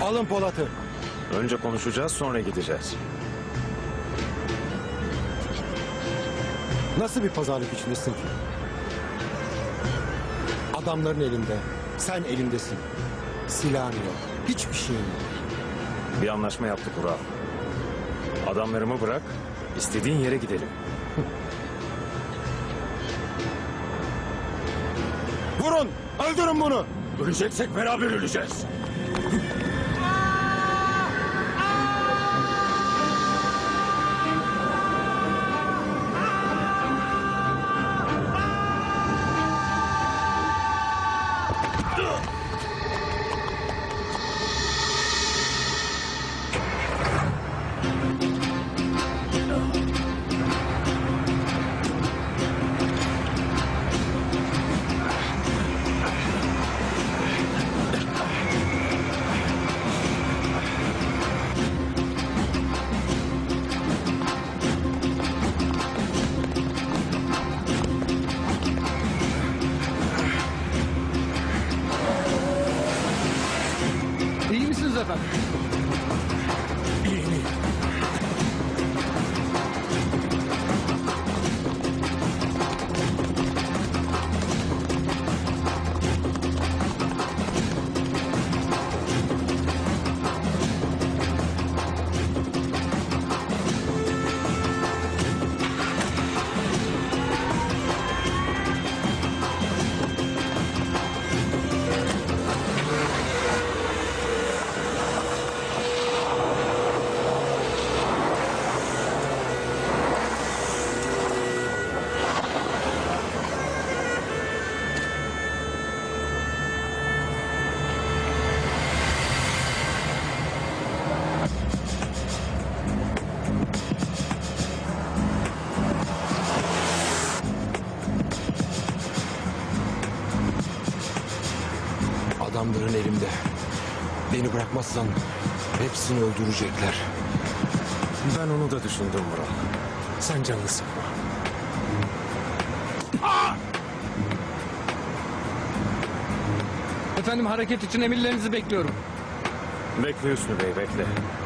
Alın Polat'ı. Önce konuşacağız, sonra gideceğiz. Nasıl bir pazarlık içindesin ki? Adamların elinde. Sen elindesin. Silahın yok. Hiçbir şeyin yok. Bir anlaşma yaptık Ural. Adamlarımı bırak, istediğin yere gidelim. Vurun! Öldürün bunu! Öleceksek beraber öleceğiz. İyi misiniz efendim? İyi. Adamların elimde. Beni bırakmazsan hepsini öldürecekler. Ben onu da düşündüm Ural. Sen canını sıkma. Efendim hareket için emirlerinizi bekliyorum. Bekle Hüsnü Bey, bekle.